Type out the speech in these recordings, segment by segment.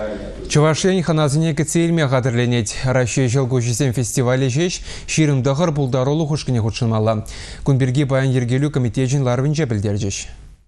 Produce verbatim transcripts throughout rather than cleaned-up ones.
Чувашиян ханазыне кецейлме қадырленет. Россия жылгушесен фестивалі жеш, ширымдағыр бұлдарулы хұшқыне хұтшынмалы. Күнберге баян ергелу комитежін ларвынча білдердеш.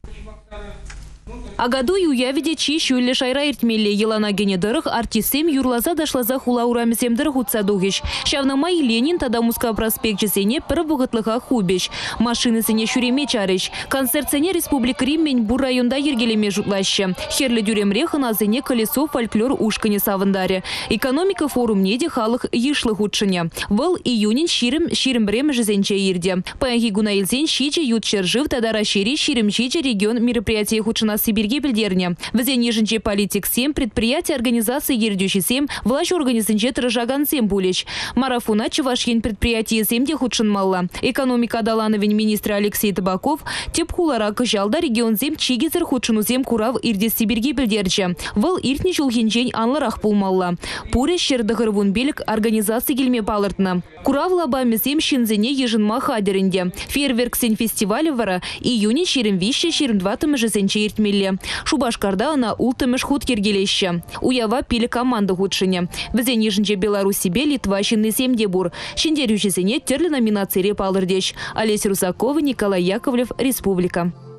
Агаду юявиде чи шүлі шайра иртмелі елана генедырық артисем юрлаза дашлаза хула урамесемдір хутса дугеш. Шавнамай Ленин тада Муска проспектчесене пір бұғытлыға хубеш. Машинысыне шүреме чарыш. Концертсене Республика Риммен бұр районда ергелеме жұтлашы. Херлі дүремре хыназыне колесо фольклор ушкыне савындаре. Экономика форум неде халық ешлы худшыне. Выл июнин ширим ширим брем жизенче ерде. Паяги гунаилзен шиче ютчер жив тада расшири ширим шиче регион мероприятия худшына Сибирь Гибельдерня. В Зенежинче политик семь предприятий организации ердющий семь власть организации Тражаган семь булич. Марафона Чувашин предприятие семь де худшин малла. Экономика Далановин министр Алексей Табаков тепхулара кыжалда регион семь чигизер худшину семь курав ирдес Сибирь Гибельдерче. Выл иртни жулхинчень анларах пулмалла. Пуре щердахырвун белик организации гильме палыртна. Курав лабами семь шинзене ежинма хадеринде. Фейерверк сень фестиваль вара июне ширим вище ширим дватым жезенче иртмелле. Шубашкарда она ултымыш худ кергелеще. Уява пили команды худшине. В Зенежинче Беларуси бе Литва шинны семь дебур. Шиндерючесене терли номинации репалырдеш. Олеся Русакова, Николай Яковлев, Республика.